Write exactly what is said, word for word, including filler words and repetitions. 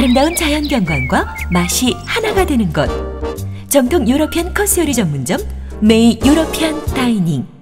아름다운 자연경관과 맛이 하나가 되는 곳. 정통 유러피안 코스 요리 전문점 메이 유러피안 다이닝.